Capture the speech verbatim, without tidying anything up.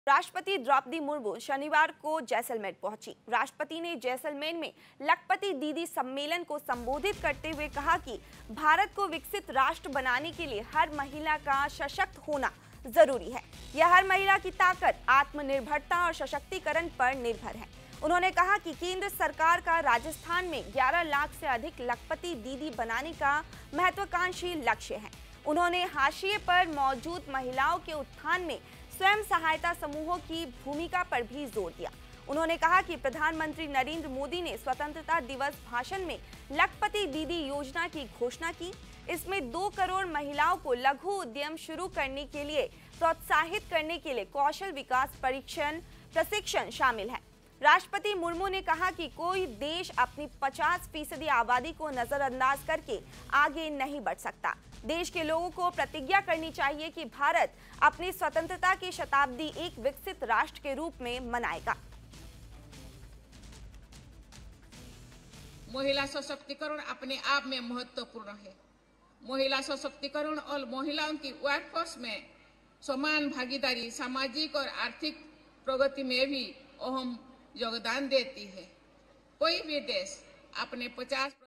राष्ट्रपति द्रौपदी मुर्मू शनिवार को जैसलमेर पहुंची। राष्ट्रपति ने जैसलमेर में लखपति दीदी सम्मेलन को संबोधित करते हुए कहा कि भारत को विकसित राष्ट्र बनाने के लिए हर महिला का सशक्त होना जरूरी है। यह हर महिला की ताकत, आत्मनिर्भरता और सशक्तिकरण पर निर्भर है। उन्होंने कहा कि केंद्र सरकार का राजस्थान में ग्यारह लाख से अधिक लखपति दीदी बनाने का महत्वाकांक्षी लक्ष्य है। उन्होंने हाशिए पर मौजूद महिलाओं के उत्थान में स्वयं सहायता समूहों की भूमिका पर भी जोर दिया। उन्होंने कहा कि प्रधानमंत्री नरेंद्र मोदी ने स्वतंत्रता दिवस भाषण में लखपति दीदी योजना की घोषणा की। इसमें दो करोड़ महिलाओं को लघु उद्यम शुरू करने के लिए प्रोत्साहित करने के लिए कौशल विकास परीक्षण प्रशिक्षण शामिल है। राष्ट्रपति मुर्मू ने कहा कि कोई देश अपनी पचास फीसदी आबादी को नजरअंदाज करके आगे नहीं बढ़ सकता। देश के लोगों को प्रतिज्ञा करनी चाहिए कि भारत अपनी स्वतंत्रता की शताब्दी एक विकसित राष्ट्र के रूप में मनाएगा। महिला सशक्तिकरण अपने आप में महत्वपूर्ण है। महिला सशक्तिकरण और महिलाओं की वर्कफोर्स में समान भागीदारी सामाजिक और आर्थिक प्रगति में भी अहम योगदान देती है। कोई भी देश अपने पचास